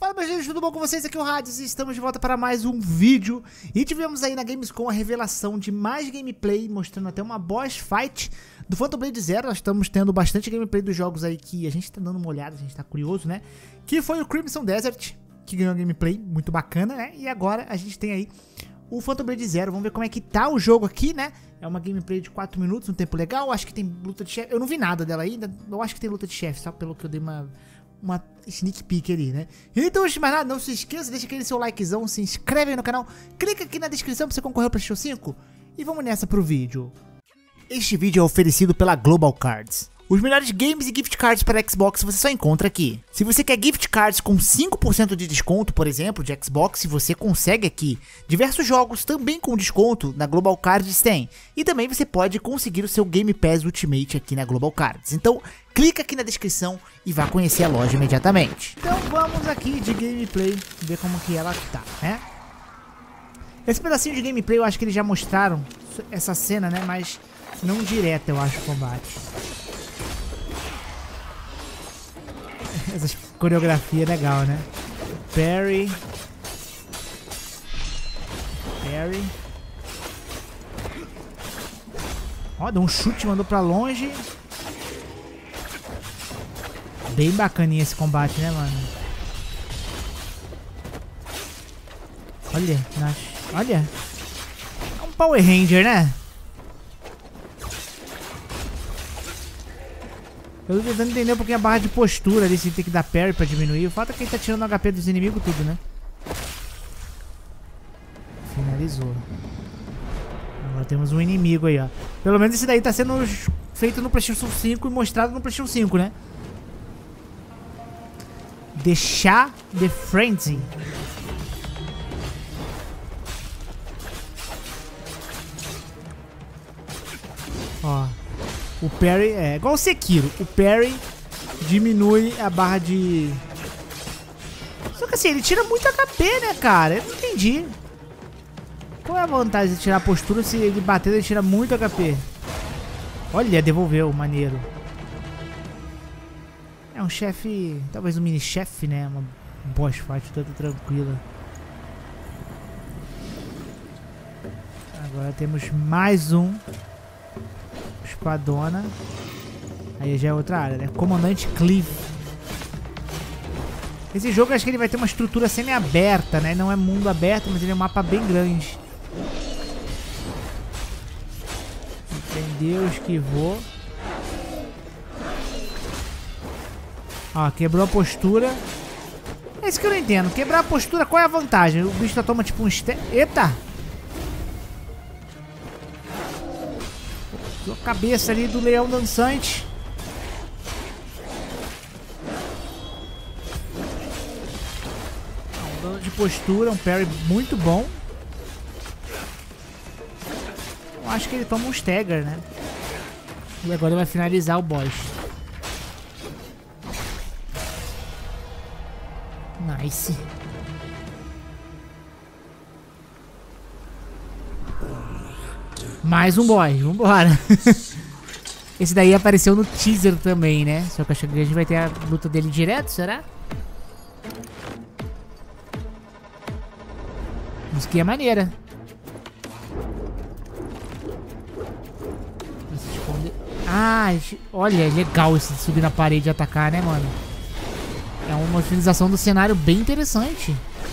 Fala, meus gente, tudo bom com vocês? Aqui é o Hades e estamos de volta para mais um vídeo. E tivemos aí na Gamescom a revelação de mais gameplay, mostrando até uma boss fight do Phantom Blade Zero. Nós estamos tendo bastante gameplay dos jogos aí que a gente tá dando uma olhada, a gente tá curioso, né? Que foi o Crimson Desert, que ganhou gameplay muito bacana, né? E agora a gente tem aí o Phantom Blade Zero. Vamos ver como é que tá o jogo aqui, né? É uma gameplay de 4 minutos, um tempo legal. Acho que tem luta de chefe. Eu não vi nada dela ainda. Eu acho que tem luta de chefe, só pelo que eu dei uma sneak peek ali, né? Então, antes de mais nada, não se esqueça, deixa aquele seu likezão, se inscreve aí no canal, clica aqui na descrição pra você concorrer ao PlayStation 5 e vamos nessa pro vídeo. Este vídeo é oferecido pela Global Cards. Os melhores games e gift cards para Xbox você só encontra aqui. Se você quer gift cards com 5% de desconto, por exemplo, de Xbox, você consegue aqui. Diversos jogos também com desconto na Global Cards tem. E também você pode conseguir o seu Game Pass Ultimate aqui na Global Cards. Então, clica aqui na descrição e vá conhecer a loja imediatamente. Então vamos aqui de gameplay, ver como que ela tá, né? Esse pedacinho de gameplay eu acho que eles já mostraram essa cena, né? Mas não direto, eu acho, o combate. Essa coreografia é legal, né? Parry. Ó, deu um chute, mandou pra longe. Bem bacaninha esse combate, né, mano? Olha. É um Power Ranger, né? Eu tô tentando entender um pouquinho a barra de postura ali, se tem que dar parry pra diminuir. O fato é que ele tá tirando o HP dos inimigos tudo, né? Finalizou. Agora temos um inimigo aí, ó. Pelo menos esse daí tá sendo feito no PlayStation 5 e mostrado no PlayStation 5, né? Deixar the Frenzy. Ó. O parry é igual o Sekiro. O parry diminui a barra de... Só que assim, ele tira muito HP, né, cara? Eu não entendi. Qual é a vantagem de tirar a postura se ele bater, ele tira muito HP? Olha, devolveu, maneiro. É um chefe, talvez um mini-chefe, né? Uma boss fight toda tranquila. Agora temos mais um. Espadona. Aí já é outra área, né? Comandante Cliff. Esse jogo acho que ele vai ter uma estrutura semi-aberta, né? Não é mundo aberto, mas ele é um mapa bem grande. Entendeu? Esquivou. Ó, quebrou a postura. É isso que eu não entendo. Quebrar a postura, qual é a vantagem? O bicho toma tipo um... Eita! A cabeça ali do leão dançante. Um dano de postura, um parry muito bom. Eu acho que ele toma um stagger, né? E agora ele vai finalizar o boss. Nice. Mais um boss, vambora. Esse daí apareceu no teaser também, né? Só que acho que a gente vai ter a luta dele direto, será? Musiquinha maneira. Ah, olha, é legal esse de subir na parede e atacar, né, mano? É uma utilização do cenário bem interessante.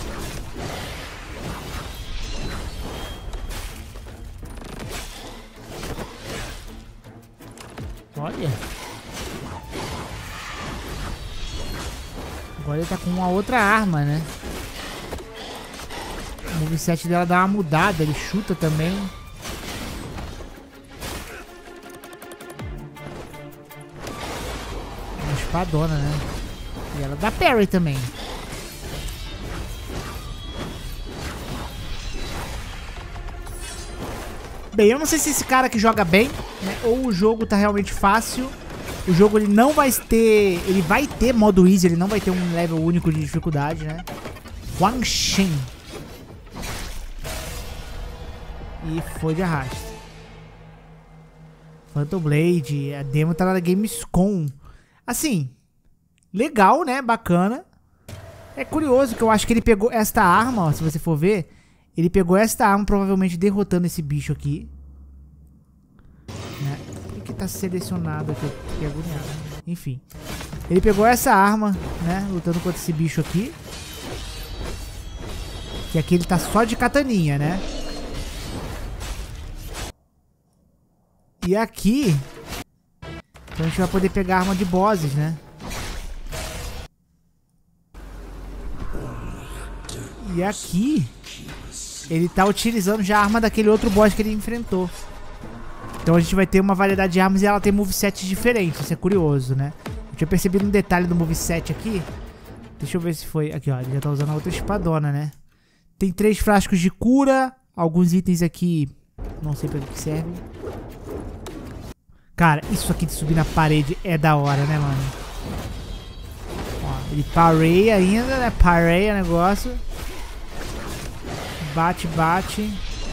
Olha. Agora ele tá com uma outra arma, né? O moveset dela dá uma mudada, ele chuta também. Uma espadona, né? E ela dá parry também. Bem, eu não sei se esse cara que joga bem, né, ou o jogo tá realmente fácil. O jogo ele não vai ter... Ele vai ter modo easy, ele não vai ter um level único de dificuldade, né? Huang Shen. E foi de arrasto. Phantom Blade, a demo tá na Gamescom. Assim, legal, né? Bacana. É curioso que eu acho que ele pegou esta arma, ó, se você for ver. Ele pegou esta arma, provavelmente derrotando esse bicho aqui. Né? Por que tá selecionado aqui? Fiquei agoniado. Enfim. Ele pegou essa arma, né? Lutando contra esse bicho aqui. Que aqui ele tá só de kataninha, né? E aqui... Então a gente vai poder pegar a arma de bosses, né? E aqui... Ele tá utilizando já a arma daquele outro boss que ele enfrentou. Então a gente vai ter uma variedade de armas e ela tem movesets diferentes. Isso é curioso, né? Eu tinha percebido um detalhe do moveset aqui. Deixa eu ver se foi... Aqui, ó. Ele já tá usando a outra espadona, né? Tem 3 frascos de cura. Alguns itens aqui... Não sei pra que serve. Cara, isso aqui de subir na parede é da hora, né, mano? Ó, ele pareia ainda, né? Pareia o negócio. Bate, bate.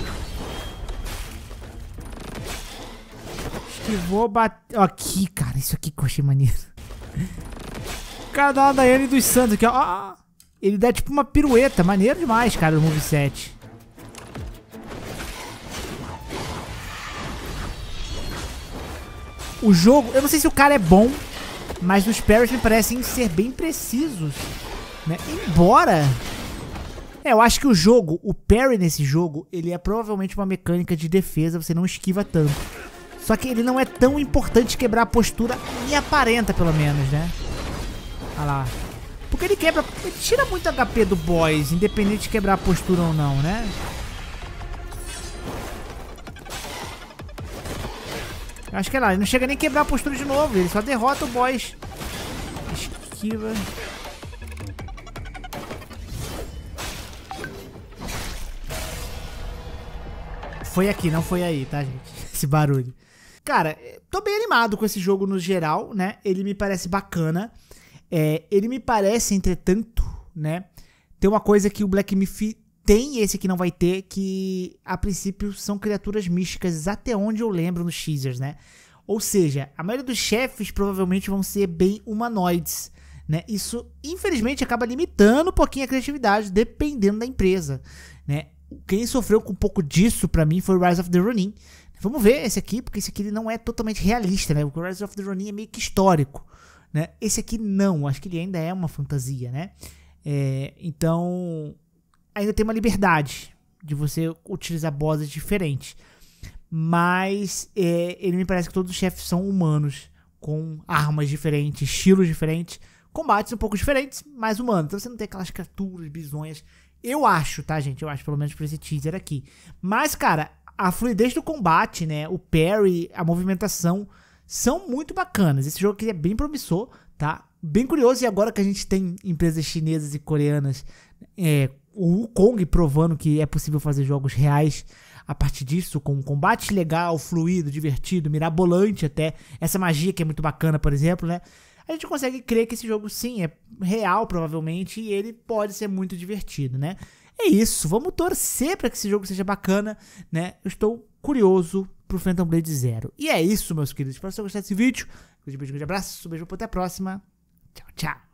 Esquivou, bate... Aqui, cara. Isso aqui que eu achei maneiro. O cara dá uma Daiane dos Santos aqui, ó. Ele dá tipo uma pirueta. Maneiro demais, cara, o moveset. O jogo... Eu não sei se o cara é bom, mas os parries me parecem ser bem precisos, né? Embora... eu acho que o jogo, o parry nesse jogo, ele é provavelmente uma mecânica de defesa, você não esquiva tanto. Só que ele não é tão importante quebrar a postura, me aparenta pelo menos, né? Olha lá. Porque ele quebra, ele tira muito HP do boss, independente de quebrar a postura ou não, né? Eu acho que é lá, ele não chega nem a quebrar a postura de novo, ele só derrota o boss. Esquiva. Foi aqui, não foi aí, tá, gente? Esse barulho. Cara, tô bem animado com esse jogo no geral, né? Ele me parece bacana. Ele me parece, entretanto, né? Tem uma coisa que o Black Myth tem e esse aqui não vai ter, que a princípio são criaturas místicas, até onde eu lembro nos teasers, né? Ou seja, a maioria dos chefes provavelmente vão ser bem humanoides, né? Isso, infelizmente, acaba limitando um pouquinho a criatividade, dependendo da empresa, né? Quem sofreu com um pouco disso pra mim foi o Rise of the Ronin. Vamos ver esse aqui, porque esse aqui ele não é totalmente realista, né? O Rise of the Ronin é meio que histórico, né? Esse aqui não, acho que ele ainda é uma fantasia, né? Então, ainda tem uma liberdade de você utilizar bosses diferentes. Mas ele me parece que todos os chefes são humanos, com armas diferentes, estilos diferentes, combates um pouco diferentes, mas humanos. Então você não tem aquelas criaturas bizonhas. Eu acho, tá, gente? Eu acho, pelo menos pra esse teaser aqui. Mas, cara, a fluidez do combate, né? O parry, a movimentação são muito bacanas. Esse jogo aqui é bem promissor, tá? Bem curioso. E agora que a gente tem empresas chinesas e coreanas, o Wukong provando que é possível fazer jogos reais a partir disso, com um combate legal, fluido, divertido, mirabolante até. Essa magia que é muito bacana, por exemplo, né? A gente consegue crer que esse jogo, sim, é real, provavelmente, e ele pode ser muito divertido, né? É isso, vamos torcer para que esse jogo seja bacana, né? Eu estou curioso pro Phantom Blade Zero. E é isso, meus queridos. Espero que você gostar desse vídeo. Um grande beijo, um grande abraço, um beijo, até a próxima. Tchau, tchau.